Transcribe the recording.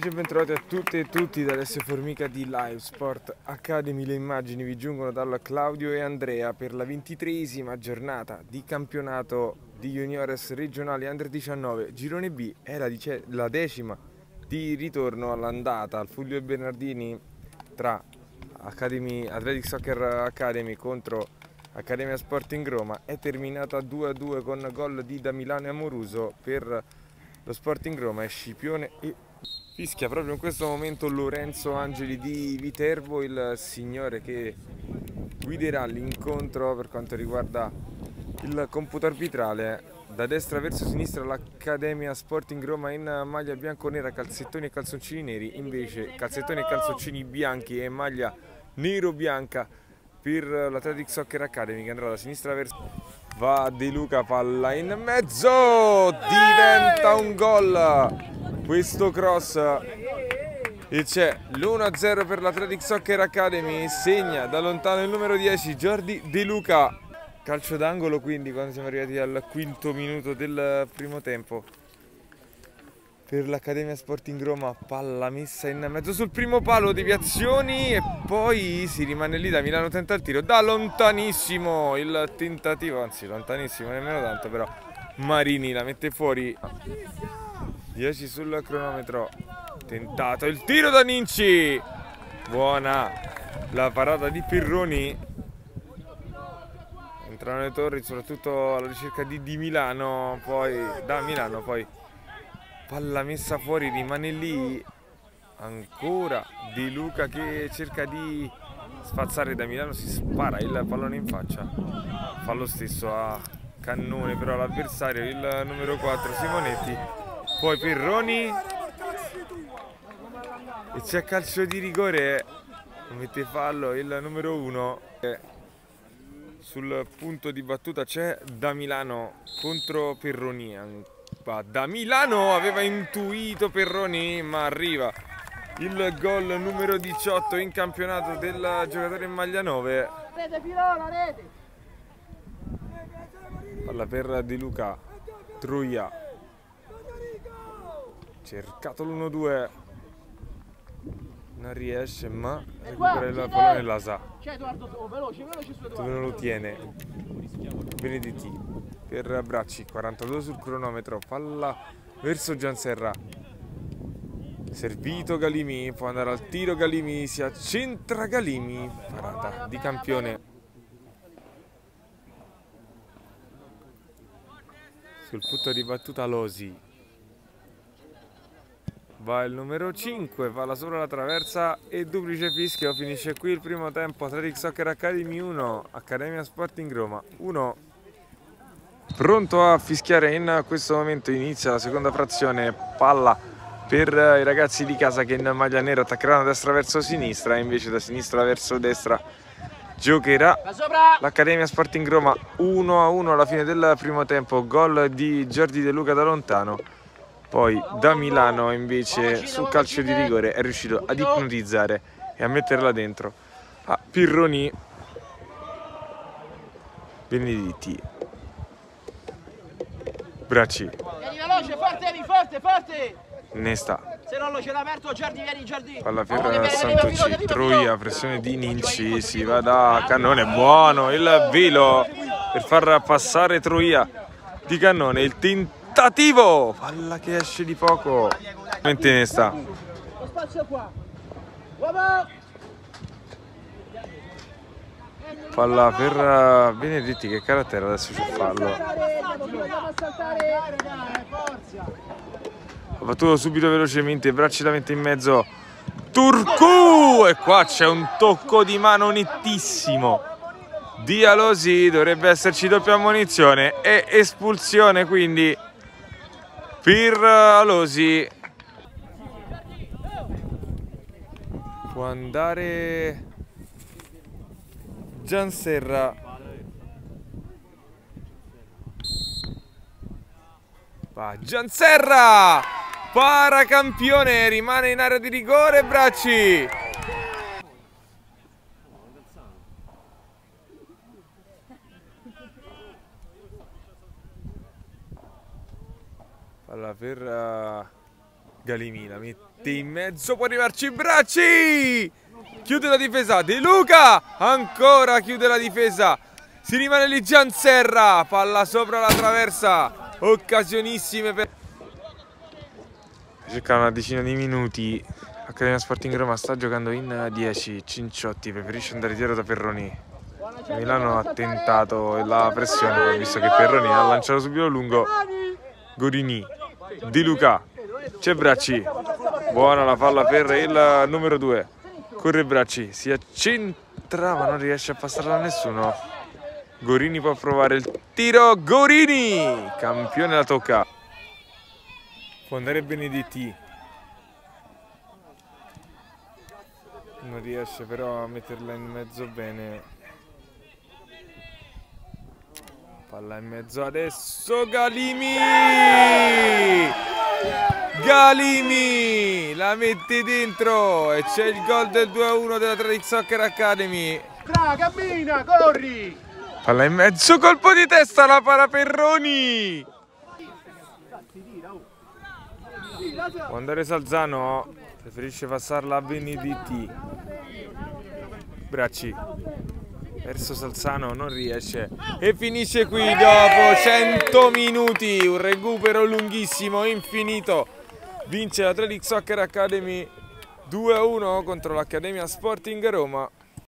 pomeriggio e bentrovati a tutte e tutti da Alessio Formica di Live Sport Academy. Le immagini vi giungono da Claudio e Andrea per la 23esima giornata di campionato di juniores regionali Under 19 Girone B. È la decima di ritorno all'andata al Fulvio Bernardini tra Athletic Soccer Academy contro Accademia Sporting Roma. È terminata 2-2 con gol di Damilano e Amoruso per lo Sporting Roma e Scipione e fischia proprio in questo momento Lorenzo Angeli di Viterbo, il signore che guiderà l'incontro per quanto riguarda il computo arbitrale. Da destra verso sinistra l'Accademia Sporting Roma in maglia bianco-nera, calzettoni e calzoncini neri, invece calzettoni e calzoncini bianchi e maglia nero-bianca per l'Athletic Soccer Academy, che andrà da sinistra verso... Va De Luca, palla in mezzo, diventa un gol questo cross e c'è l'1-0 per l'Athletic Soccer Academy. Segna da lontano il numero 10 Jordi De Luca, calcio d'angolo quindi quando siamo arrivati al quinto minuto del primo tempo per l'Accademia Sporting Roma. Palla messa in mezzo sul primo palo, deviazioni e poi si rimane lì. Da Milano tenta il tiro da lontanissimo, il tentativo, anzi lontanissimo nemmeno tanto, però Marini la mette fuori. 10 sul cronometro, tentato il tiro da Ninci, buona la parata di Pirroni. Entrano le torri soprattutto alla ricerca di Milano, poi da Milano, poi palla messa fuori, rimane lì ancora De Luca che cerca di spazzare. Da Milano si spara il pallone in faccia, fa lo stesso a cannone però l'avversario, il numero 4 Simonetti, poi Perroni e c'è calcio di rigore, mette fallo il numero 1. Sul punto di battuta c'è Da Milano contro Perroni. Da Milano aveva intuito Perroni, ma arriva il gol numero 18 in campionato del giocatore in maglia 9. Palla per De Luca, Troia, cercato l'1-2, non riesce ma recupera il pallone Lasa, dove non lo tiene Benedetti per Bracci. 42 sul cronometro, palla verso Gianserra, servito Galimi, può andare al tiro Galimi, si accentra Galimi, parata di campione. Sul punto di battuta Losi, va il numero 5, palla sopra la traversa e duplice fischio. Finisce qui il primo tempo. Athletic Soccer Academy 1, Accademia Sporting Roma 1. Pronto a fischiare in questo momento, inizia la seconda frazione. Palla per i ragazzi di casa che in maglia nera attaccheranno da destra verso sinistra, invece da sinistra verso destra giocherà l'Accademia Sporting Roma. 1-1 alla fine del primo tempo, gol di Jordi De Luca da lontano. Poi Da Milano invece sul calcio di rigore è riuscito ad ipnotizzare e a metterla dentro a Pirroni. Benedetti, Bracci, vieni veloce, forte, forte! Nesta, se non lo c'era aperto Giordi, vieni Giordi! palla per Santucci, Troia, pressione di Ninci, si va da Cannone, buono il velo per far passare Troia di Cannone, il tentativo, palla che esce di poco, Nesta, lo spazio qua, uomo! palla per Benedetti che carattere, adesso c'è fallo. Ha battuto subito velocemente, Bracci la mette in mezzo, Turcu, e qua c'è un tocco di mano nettissimo di Alosi, dovrebbe esserci doppia ammonizione e espulsione quindi per Alosi. Può andare Gianserra, va Gianserra, paracampione, rimane in area di rigore Bracci. Palla per Galimi, la mette mette in mezzo, può arrivarci Bracci, chiude la difesa De Luca, ancora chiude la difesa, si rimane lì Gianserra, palla sopra la traversa, occasionissime per... Circa una decina di minuti, Accademia Sporting Roma sta giocando in 10, Cinciotti preferisce andare dietro da Perroni. Milano ha tentato la pressione, poi visto che Perroni ha lanciato subito lungo. Gorini, Di Luca, c'è Bracci, buona la palla per il numero 2, corre Bracci, si accentra ma non riesce a passarla a nessuno. Gorini può provare il tiro, Gorini, campione la tocca. Può andare Benedetti, non riesce però a metterla in mezzo bene. Palla in mezzo adesso, Galimi! Galimi! La mette dentro e c'è il gol del 2-1 della Tradic Soccer Academy. Cammina, corri! Palla in mezzo, colpo di testa, la para Perroni! Può andare Salzano, preferisce passarla a Benedetti. Bracci. Verso Salzano, non riesce e finisce qui dopo 100 minuti, un recupero lunghissimo, infinito. Vince la Tradic Soccer Academy 2-1 contro l'Accademia Sporting Roma.